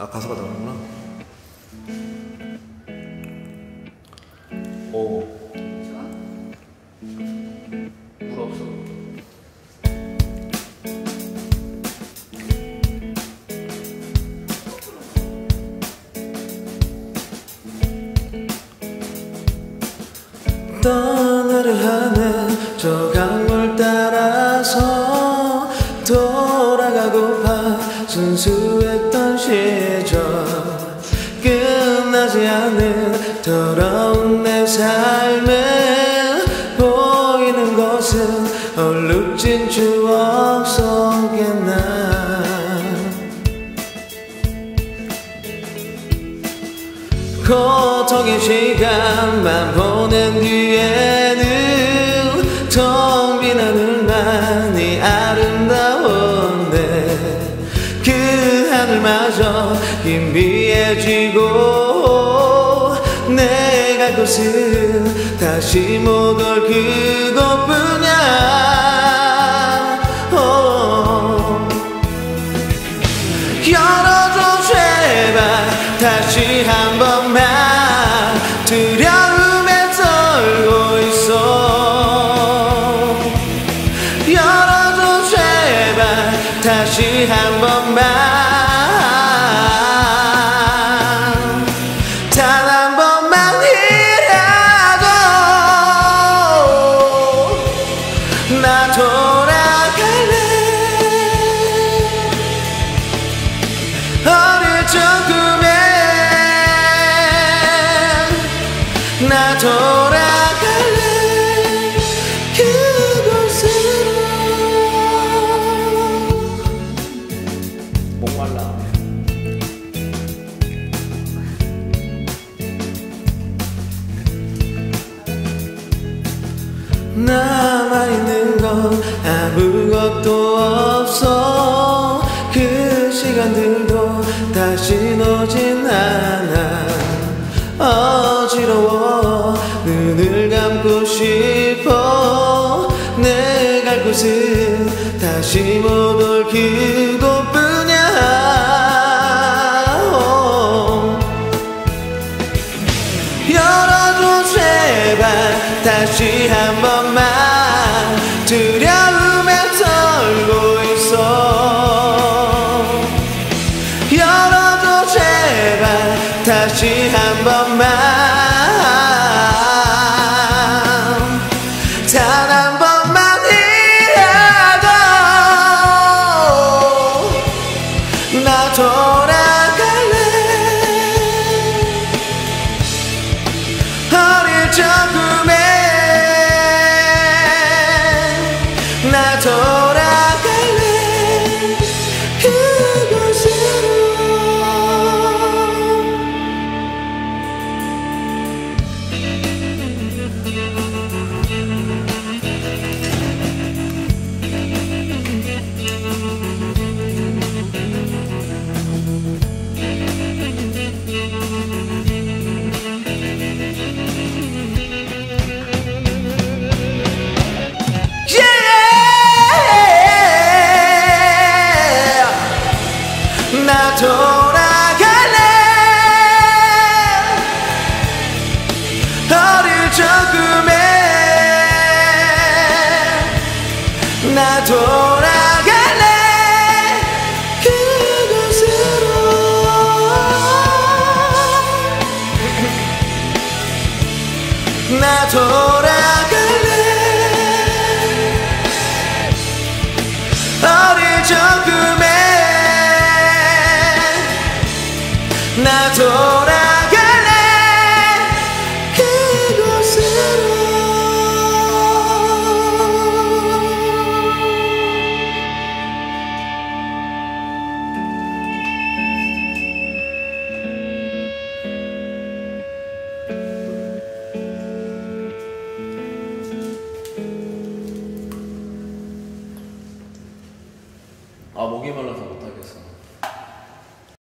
아, 가사가 나오는구나. 오. 물 없어. 떠나려 하는 저 강물 따라서 돌아가고파 순수했던 시절, 끝나지 않은 더러운 내 삶에 보이는 것은 얼룩진 추억 속에 난 고통의 시간만 보낸 뒤에는 텅 빈 하늘만이 아름다웠네. 그 하늘마저 희미해지고 내 갈 곳은 다시 못 올 그곳뿐이야. 열어줘 제발 다시 한 번만. 두려움에 떨고 있어. 열어줘 제발 다시 한 번만. 단 한 번만이라도 나 돌아갈래. 어릴 적 꿈에 나 돌아갈래. 그곳으로. 목말라. 남아있는 건 아무것도 없어. 그 시간들도 다시 오진 않아. 어지러워 눈을 감고 싶어. 내 갈 곳은 다시 못 올 그곳뿐이야. 열어줘 제발 다시 한 번만. 두려움에 떨고 있어. 열어줘 제발 다시 한 번만. 단 한 번만이라도 나 돌아갈래. 어릴 적 꿈에 나 돌아갈래. 그곳으로. 나 돌아갈래. 어릴 적 꿈에 나 돌아갈래. 그곳으로. 나 돌아갈래.